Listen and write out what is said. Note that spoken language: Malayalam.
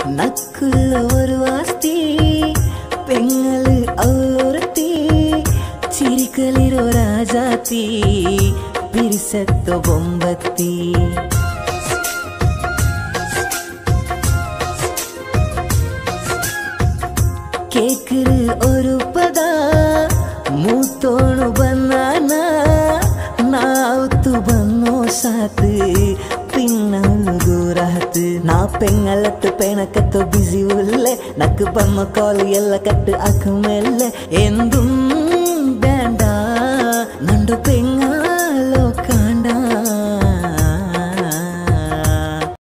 നക്കുള്ള ഒരു ആസ്തി പെങ്ങള് ഔരത്തി ചിരിക്കലിരോ രാജാത്തി പിരിസത്തോ ബൊമ്പത്തി കേക്കറ് ഒരു പദ മൂത്തോണു ബന്നാന നാവുത്തു ബന്നോ സാത്ത് പിന്നവಳು ದೂರಾತು ನಾ ಪೆಂಗಳತ್ತು ಪೆಣಕತ್ತು ಬಿಸಿ ಉಲ್ಲೆ ನಕ್ಕು ಬಮ್ಮ ಕಾಲು ಎಲ್ಲ ಕಟ್ಟು ಅಕ್ಕ ಮೇಲೆ ಎಂದುಂ